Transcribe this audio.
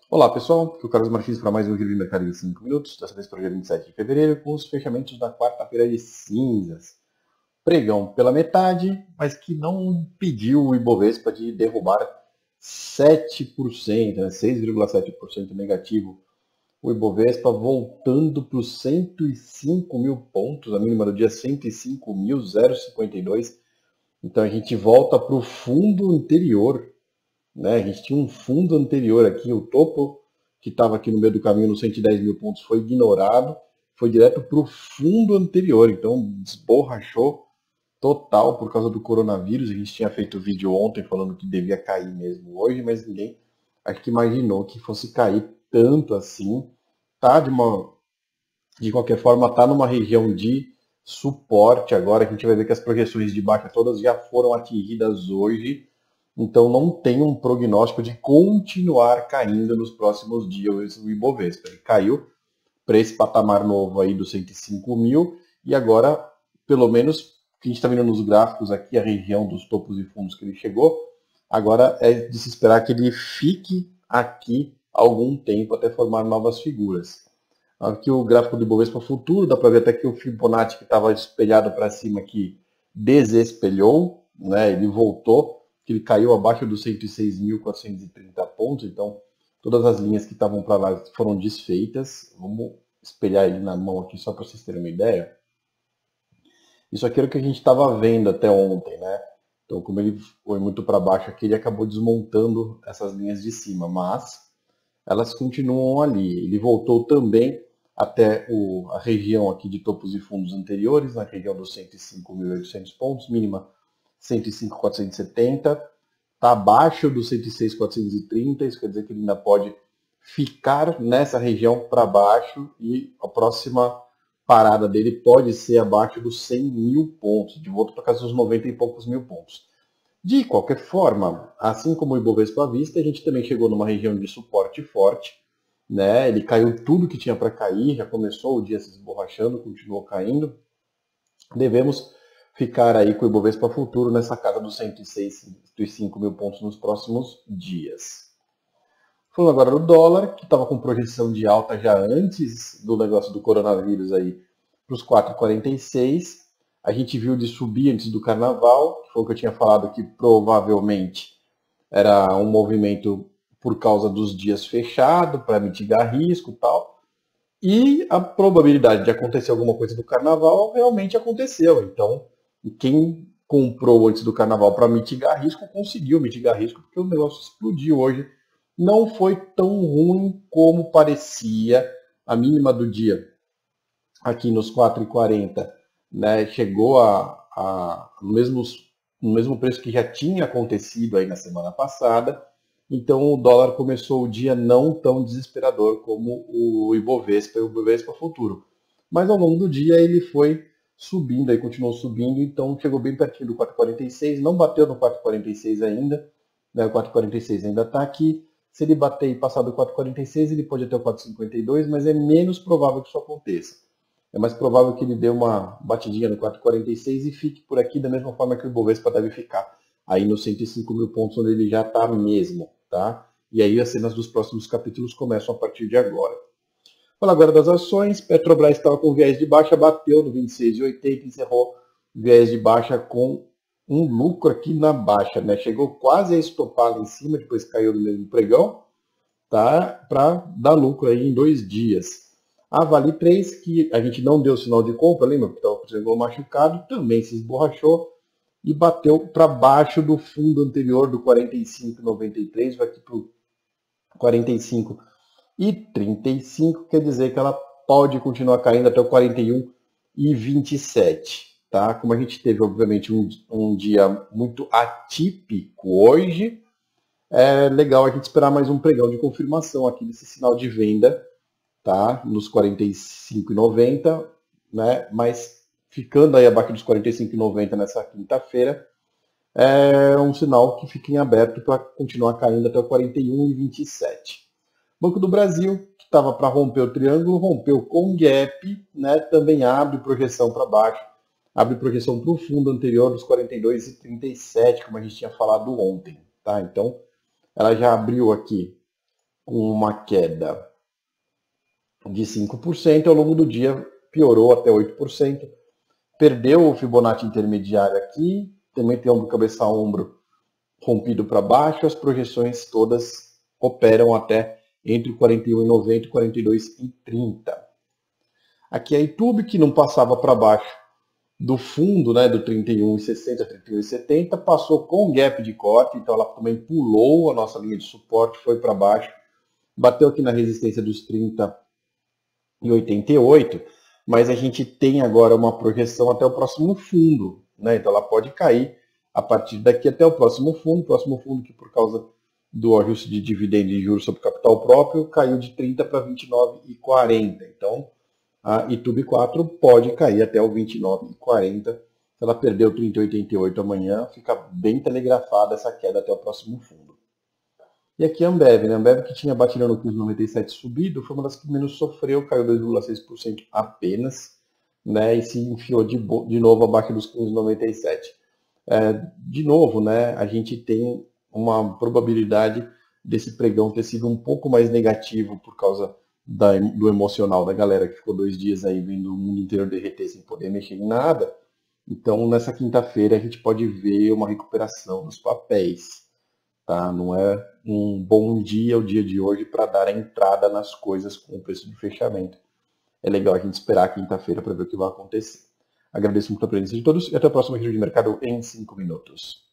Olá pessoal, aqui é o Carlos Martins para mais um vídeo de mercado em 5 minutos, dessa vez para o dia 27 de fevereiro, com os fechamentos da quarta-feira de cinzas. Pregão pela metade, mas que não impediu o Ibovespa de derrubar 7%, né, 6,7% negativo. O Ibovespa voltando para os 105 mil pontos, a mínima do dia 105.052. Então a gente volta para o fundo anterior, né? A gente tinha um fundo anterior aqui, o topo que estava aqui no meio do caminho nos 110 mil pontos foi ignorado, foi direto para o fundo anterior, então desborrachou total por causa do coronavírus. A gente tinha feito vídeo ontem falando que devia cair mesmo hoje, mas ninguém acho que imaginou que fosse cair tanto assim. Tá de qualquer forma, tá numa região de suporte agora, que a gente vai ver que as projeções de baixa todas já foram atingidas hoje. Então não tem um prognóstico de continuar caindo nos próximos dias o Ibovespa. Ele caiu para esse patamar novo aí dos 105 mil e agora, pelo menos, o que a gente está vendo nos gráficos aqui, a região dos topos e fundos que ele chegou, agora é de se esperar que ele fique aqui algum tempo até formar novas figuras. Aqui o gráfico do Ibovespa futuro, dá para ver até que o Fibonacci que estava espelhado para cima aqui desespelhou, né? Ele voltou, que ele caiu abaixo dos 106.430 pontos, então todas as linhas que estavam para lá foram desfeitas. Vamos espelhar ele na mão aqui só para vocês terem uma ideia. Isso aqui era o que a gente estava vendo até ontem, né? Então, como ele foi muito para baixo aqui, ele acabou desmontando essas linhas de cima, mas elas continuam ali. Ele voltou também até a região aqui de topos e fundos anteriores, na região dos 105.800 pontos, mínima 105.470, está abaixo dos 106.430, isso quer dizer que ele ainda pode ficar nessa região para baixo e a próxima parada dele pode ser abaixo dos 100 mil pontos, de volta para casa dos 90 e poucos mil pontos. De qualquer forma, assim como o Ibovespa à vista, a gente também chegou numa região de suporte forte, né? Ele caiu tudo que tinha para cair, já começou o dia se esborrachando, continuou caindo. Devemos ficar aí com o Ibovespa futuro nessa casa dos 106, 105 mil pontos nos próximos dias. Falando agora do dólar, que estava com projeção de alta já antes do negócio do coronavírus aí para os 4,46. A gente viu de subir antes do carnaval, que foi o que eu tinha falado que provavelmente era um movimento por causa dos dias fechados, para mitigar risco e tal. E a probabilidade de acontecer alguma coisa do carnaval realmente aconteceu. Então, quem comprou antes do carnaval para mitigar risco, conseguiu mitigar risco, porque o negócio explodiu hoje. Não foi tão ruim como parecia. A mínima do dia, aqui nos 4,40, né, chegou no mesmo preço que já tinha acontecido aí na semana passada. Então o dólar começou o dia não tão desesperador como o Ibovespa e o Ibovespa futuro. Mas ao longo do dia ele foi subindo, aí continuou subindo, então chegou bem pertinho do 4,46, não bateu no 4,46 ainda, né, o 4,46 ainda está aqui. Se ele bater e passar do 4,46, ele pode até o 4,52, mas é menos provável que isso aconteça. É mais provável que ele dê uma batidinha no 4,46 e fique por aqui da mesma forma que o Ibovespa deve ficar, aí nos 105 mil pontos onde ele já está mesmo, tá? E aí as cenas dos próximos capítulos começam a partir de agora. Fala agora das ações. Petrobras estava com viés de baixa, bateu no 26,80 e encerrou viés de baixa com um lucro aqui na baixa, né? Chegou quase a estopar lá em cima, depois caiu no mesmo pregão, tá? Para dar lucro aí em 2 dias. A Vale 3, que a gente não deu sinal de compra, lembra? Porque estava chegou machucado, também se esborrachou e bateu para baixo do fundo anterior do 45,93, vai aqui para o 45,35, quer dizer que ela pode continuar caindo até o 41,27. Tá? Como a gente teve, obviamente, um dia muito atípico hoje, é legal a gente esperar mais um pregão de confirmação aqui desse sinal de venda, tá? Nos 45,90, né? Mas ficando aí abaixo dos 45,90 nessa quinta-feira, é um sinal que fica em aberto para continuar caindo até o 41,27. Banco do Brasil, que estava para romper o triângulo, rompeu com gap, né? Também abre projeção para baixo, abre projeção para o fundo anterior dos 42,37, como a gente tinha falado ontem, tá? Então, ela já abriu aqui com uma queda de 5%, ao longo do dia piorou até 8%, perdeu o Fibonacci intermediário aqui, também tem ombro, cabeça, ombro rompido para baixo, as projeções todas operam até entre 41,90 e 42,30. Aqui é a YouTube, que não passava para baixo do fundo, né, do 31,60 a 31,70, passou com gap de corte, então ela também pulou a nossa linha de suporte, foi para baixo, bateu aqui na resistência dos 30,88, mas a gente tem agora uma projeção até o próximo fundo, né? Então ela pode cair a partir daqui até o próximo fundo que por causa do ajuste de dividendo e juros sobre capital próprio caiu de 30 para 29,40. Então a YouTube 4 pode cair até o 29,40. Se ela perder o 30,88 amanhã, fica bem telegrafada essa queda até o próximo fundo. E aqui a Ambev, né? A Ambev, que tinha batido no 15,97 subido, foi uma das que menos sofreu, caiu 2,6% apenas, né? E se enfiou de novo abaixo dos 15,97. De novo, né? A gente tem uma probabilidade desse pregão ter sido um pouco mais negativo por causa do emocional da galera que ficou 2 dias aí vendo o mundo inteiro derreter sem poder mexer em nada. Então, nessa quinta-feira, a gente pode ver uma recuperação dos papéis. Tá? Não é um bom dia o dia de hoje para dar a entrada nas coisas com o preço de fechamento. É legal a gente esperar a quinta-feira para ver o que vai acontecer. Agradeço muito a presença de todos e até o próximo Giro de Mercado em 5 minutos.